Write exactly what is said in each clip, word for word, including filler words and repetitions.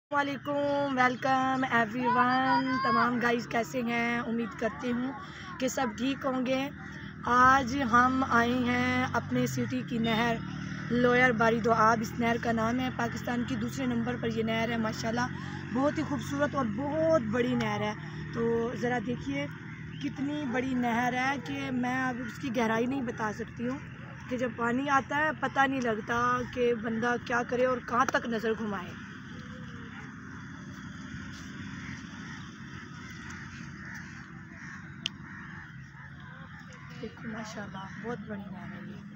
वालेकुम, welcome everyone. तमाम guys कैसे हैं? उम्मीद करती हूँ कि सब ठीक होंगे। आज हम आए हैं अपने सिटी की नहर लोयर बारी दो आब। इस नहर का नाम है, पाकिस्तान की दूसरे नंबर पर ये नहर है। माशाल्लाह बहुत ही खूबसूरत और बहुत बड़ी नहर है। तो ज़रा देखिए कितनी बड़ी नहर है कि मैं अब उसकी गहराई नहीं बता सकती हूँ कि जब पानी आता है पता नहीं लगता कि बंदा क्या करे और कहाँ तक नज़र घुमाए। देखो माशाल्लाह बहुत बड़ी नहर है ये।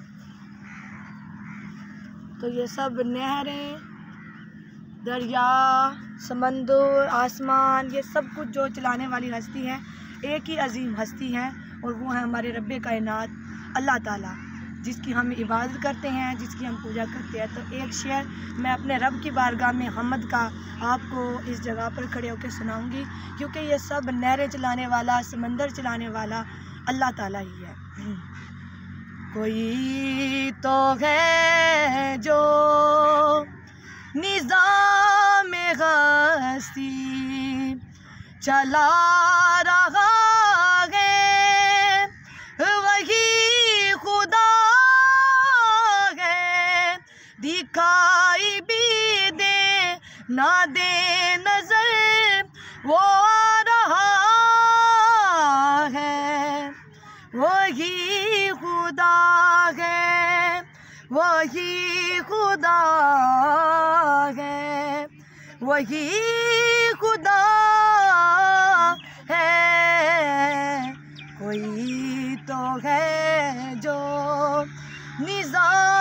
तो ये सब नहरें, दरिया, समंदर, आसमान, ये सब कुछ जो चलाने वाली हस्ती है एक ही अजीम हस्ती है, और वो है हमारे रब्बे कायनात अल्लाह ताला, जिसकी हम इबादत करते हैं, जिसकी हम पूजा करते हैं। तो एक शेर मैं अपने रब की बारगाह में हमद का आपको इस जगह पर खड़े होकर सुनाऊंगी, क्योंकि ये सब नहरें चलाने वाला, समंदर चलाने वाला अल्लाह ताला ही है। कोई तो है जो निज़ाम हस्ती चला रहा है, वही खुदा है। दिखाई भी दे ना दे नजर, वो आ रहा है। वही खुदा है, वही खुदा है, वही खुदा है। कोई तो है जो निज़ाम